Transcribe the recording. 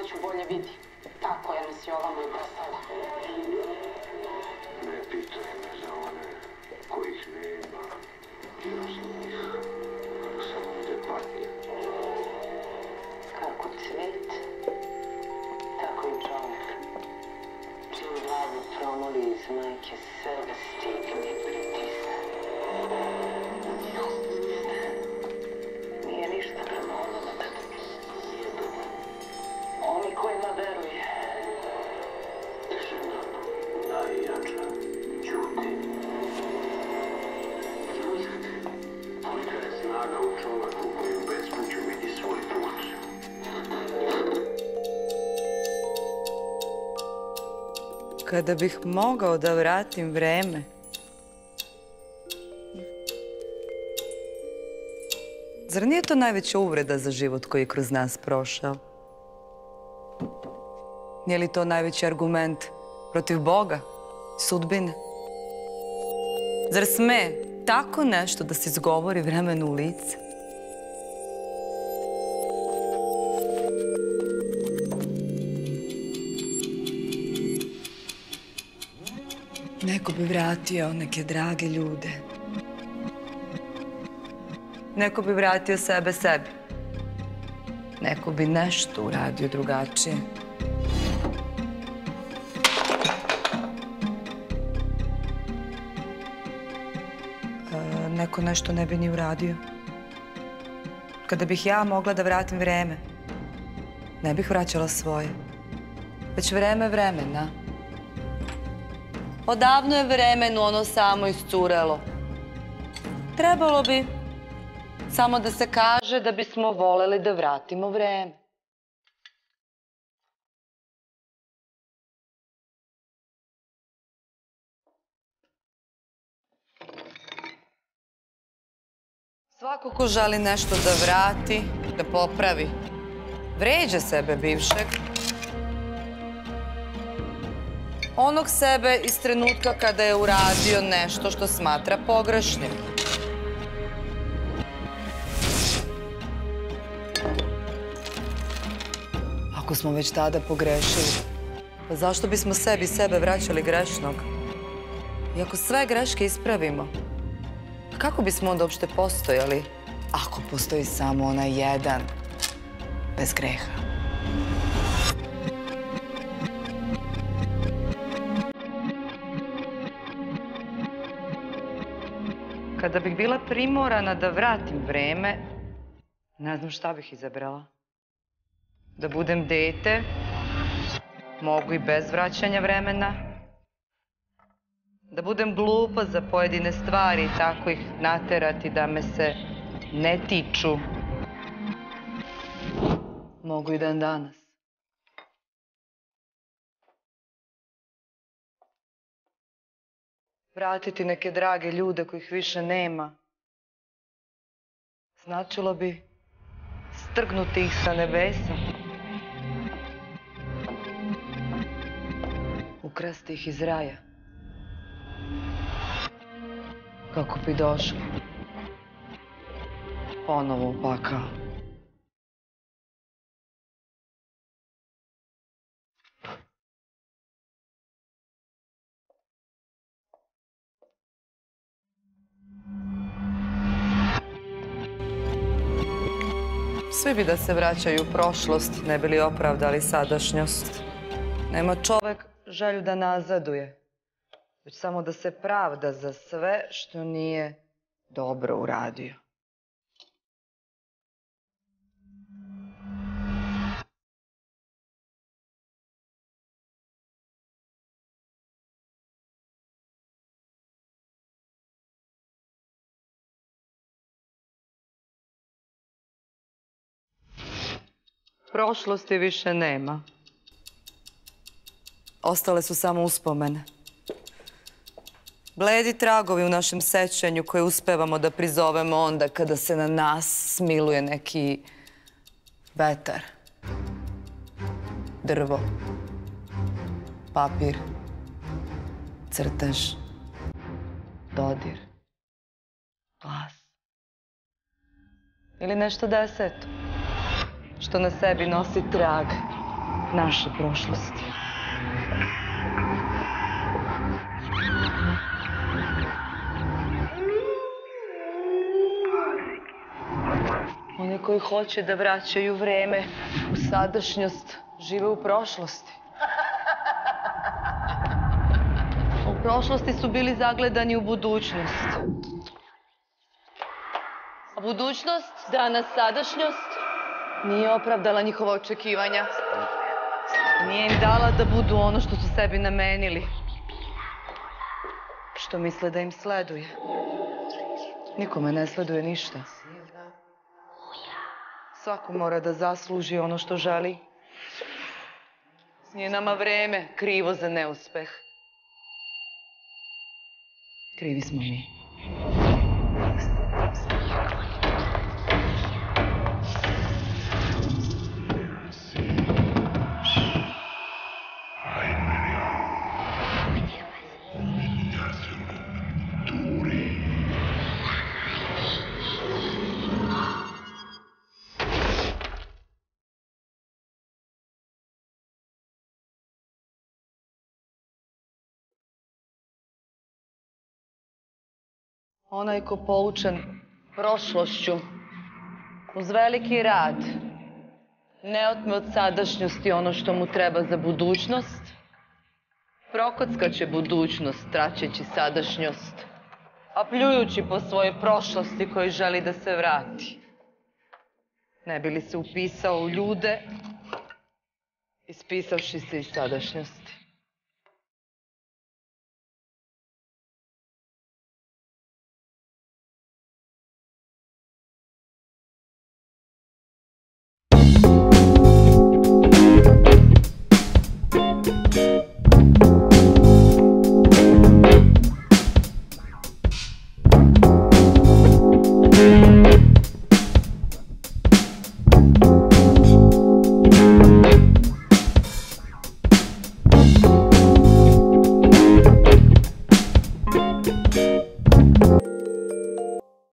noću bolje vidi. Tako je nas Jovana i poslala. Ne pitaj me za one kojih nema. Kroz njih samo ide patnje. Kako cvet, tako i čovjek. Čim glavu promoli iz majke sebe stigne i pritisne. Nije ništa premalo da te nije dobro. Oni kojima veruje. Tišina najjača ćuti. Zamislite, kolika je snaga u čovjeku koji u bespuću vidi svoj put. Kada bih mogao da vratim vreme, zar nije to najveća uvreda za život koji je kroz nas prošao? Nije li to najveći argument protiv Boga, sudbine? Zar sme tako nešto da se izgovori vremenu u lice? Neko bi vratio neke drage ljude. Neko bi vratio sebe sebi. Neko bi nešto uradio drugačije. Neko nešto ne bi ni uradio. Kada bih ja mogla da vratim vreme, ne bih vraćala svoje, već vreme vremena. Odavno je vremenu ono samo iscurelo. Trebalo bi samo da se kaže da bismo voleli da vratimo vreme. Svako ko želi nešto da vrati, da popravi, vređa sebe bivšeg, onog sebe iz trenutka kada je uradio nešto što smatra pogrešnim. Ako smo već tada pogrešili, pa zašto bismo sebi sebe vraćali grešnog? I ako sve greške ispravimo, kako bismo onda uopšte postojali ako postoji samo onaj jedan bez greha? Kada bih bila primorana da vratim vreme, ne znam šta bih izabrala. Da budem dete, mogu i bez vraćanja vremena. Da budem glupa za pojedine stvari i tako ih naterati da me se ne tiču. Mogu i dan danas. Vratiti neke drage ljude kojih više nema. Značilo bi strgnuti ih sa nebesa. Ukrasti ih iz raja. Kako bi došli ponovo u pakao. Svi bi da se vraćaju u prošlost, ne bi li opravdali sadašnjost. Nema čovek želju da nazaduje, već samo da se pravda za sve što nije dobro uradio. Prošlosti više nema. Ostale su samo uspomene. Bledi tragovi u našem sećanju koje uspevamo da prizovemo onda kada se na nas smiluje neki vetar, drvo, papir, crtež, dodir, glas. Ili nešto deseto, što na sebi nosi trag naše prošlosti. Oni koji hoće da vraćaju vreme u sadašnjost, žive u prošlosti. U prošlosti su bili zagledani u budućnost. A budućnost, danas sadašnjost, nije opravdala njihova očekivanja. Nije im dala da budu ono što su sebi namenili. Što misle da im sleduje. Nikome ne sleduje ništa. Svako mora da zasluži ono što želi. Nije nama vreme krivo za neuspeh. Krivi smo mi. Onaj ko poučen prošlošću, uz veliki rad, ne otme od sadašnjosti ono što mu treba za budućnost, prokockaće budućnost traćeći sadašnjost, a pljujući po svojoj prošlosti koji želi da se vrati. Ne bi li se upisao u ljude, ispisavši se iz sadašnjosti.